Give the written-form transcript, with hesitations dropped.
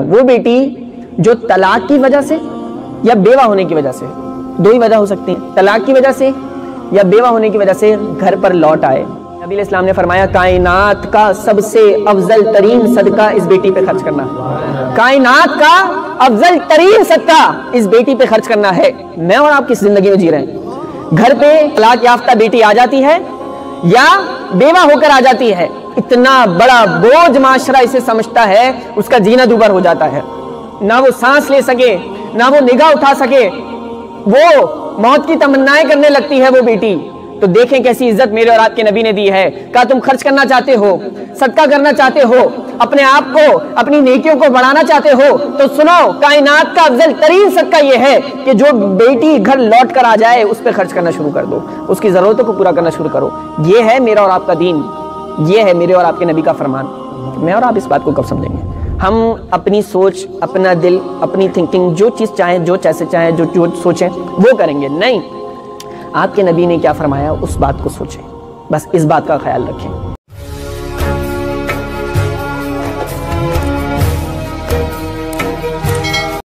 وہ بیٹی جو طلاق کی وجہ سے یا بیوہ ہونے کی وجہ سے، دو ہی وجہ ہو سکتی ہیں، طلاق کی وجہ سے یا بیوہ ہونے کی وجہ سے گھر پر لوٹ آئے، نبی علیہ السلام نے فرمایا کائنات کا سب سے افضل ترین صدقہ اس بیٹی پہ خرچ کرنا، کائنات کا افضل ترین صدقہ اس بیٹی پہ خرچ کرنا ہے۔ میں اور آپ کس زندگی میں جی رہے ہیں؟ گھر پہ طلاق یافتہ بیٹی آ جاتی ہے یا بیوہ ہو کر آ جاتی ہے، اتنا بڑا بوجھ معاشرہ اسے سمجھتا ہے، اس کا جینا دوبر ہو جاتا ہے، نہ وہ سانس لے سکے، نہ وہ نگاہ اٹھا سکے، وہ موت کی تمنائیں کرنے لگتی ہے وہ بیٹی۔ تو دیکھیں کیسی عزت میرے اور آپ کے نبی نے دی ہے۔ کہا تم خرچ کرنا چاہتے ہو، صدقہ کرنا چاہتے ہو، اپنے آپ کو، اپنی نیکیوں کو بڑھانا چاہتے ہو، تو سنو، کائنات کا افضل ترین صدقہ یہ ہے کہ جو بیٹی گھر لوٹ کر آ جائے اس پہ خرچ کرنا شروع کر دو، اس کی ضرورتوں کو پورا کرنا شروع کرو۔ یہ ہے میرا اور آپ کا دین، یہ ہے میرے اور آپ کے نبی کا فرمان۔ میں اور آپ اس بات کو کب سمجھیں گے؟ ہم اپنی سوچ، اپنا دل، اپنی تھنکنگ، جو چیز چاہیں، جو جیسے چاہیں، جو سوچیں وہ کریں گے، نہیں، آپ کے نبی نے کیا فرمایا اس بات کو سوچیں، بس اس بات کا خیال رکھیں۔